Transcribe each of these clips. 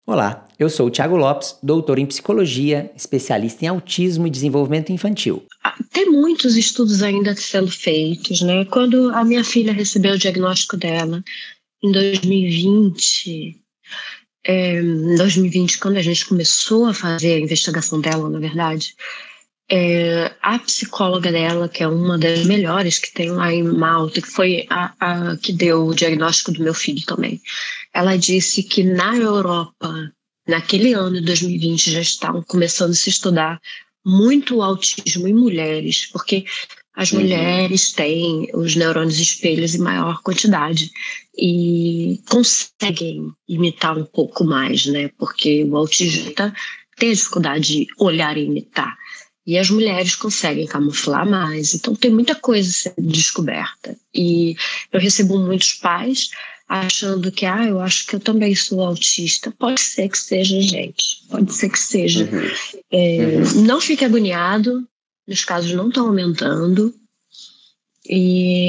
Olá, eu sou o Thiago Lopes, doutor em psicologia, especialista em autismo e desenvolvimento infantil. Tem muitos estudos ainda sendo feitos, né? Quando a minha filha recebeu o diagnóstico dela em 2020, quando a gente começou a fazer a investigação dela, na verdade, a psicóloga dela, que é uma das melhores que tem lá em Malta, que foi a que deu o diagnóstico do meu filho também, ela disse que na Europa, naquele ano de 2020, já estavam começando a se estudar muito o autismo em mulheres, porque as mulheres têm os neurônios espelhos em maior quantidade e conseguem imitar um pouco mais, né? Porque o autista tem a dificuldade de olhar e imitar. E as mulheres conseguem camuflar mais, então tem muita coisa sendo descoberta. E eu recebo muitos pais achando que, eu acho que eu também sou autista. Pode ser que seja, gente, pode ser que seja. Não fique agoniado, os casos não estão aumentando. E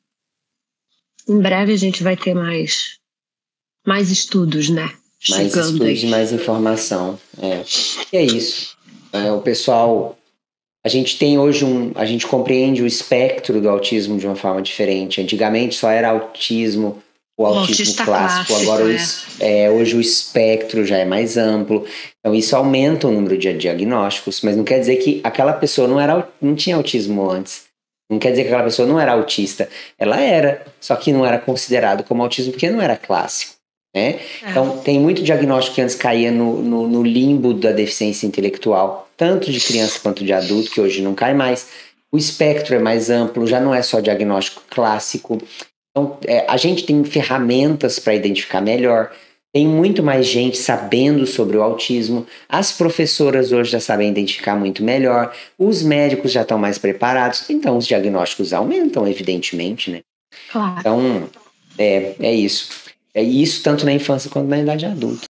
em breve a gente vai ter mais estudos, né? Mais estudos e mais informação. E é isso. O pessoal... A gente tem hoje a gente compreende o espectro do autismo de uma forma diferente. Antigamente só era autismo, o autismo clássico. Agora hoje o espectro já é mais amplo. Então isso aumenta o número de diagnósticos, mas não quer dizer que aquela pessoa não tinha autismo antes. Não quer dizer que aquela pessoa não era autista. Ela era, só que não era considerado como autismo porque não era clássico. Né? Então tem muito diagnóstico que antes caía no limbo da deficiência intelectual, tanto de criança quanto de adulto, que hoje não cai mais. O espectro é mais amplo, já não é só diagnóstico clássico. Então a gente tem ferramentas para identificar melhor, tem muito mais gente sabendo sobre o autismo, as professoras hoje já sabem identificar muito melhor, os médicos já estão mais preparados, então os diagnósticos aumentam, evidentemente, né? Claro. Então é isso. É isso tanto na infância quanto na idade adulta.